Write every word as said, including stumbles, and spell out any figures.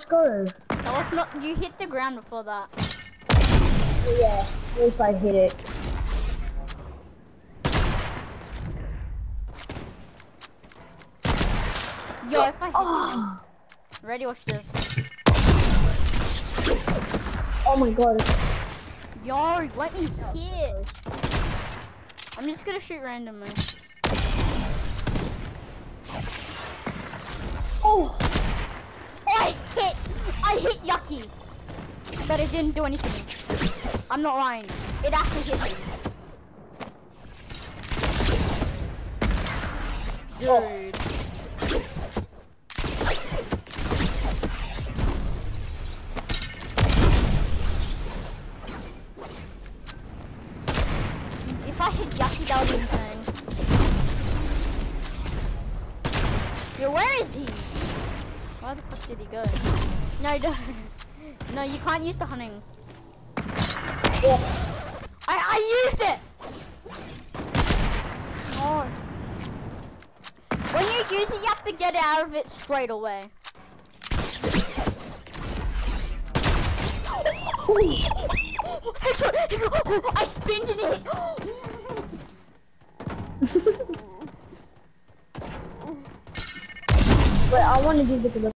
go. That was not. You hit the ground before that. Yeah, of course I hit it. Yo, if I hit Oh, you, ready? Watch this. oh my god. Yo, let me hit. I'm just gonna shoot randomly. Oh, Oh, I hit. I hit Yucky, but it didn't do anything. I'm not lying. It actually hit me. Dude. If I hit Yucky, that would be insane. Yo, where is he? Where the fuck did he go? No, don't. No, you can't use the hunting. yeah. I I used it. Oh. When you use it, you have to get out of it straight away. Headshot! Headshot! I spinned in it. Wait, I want to do the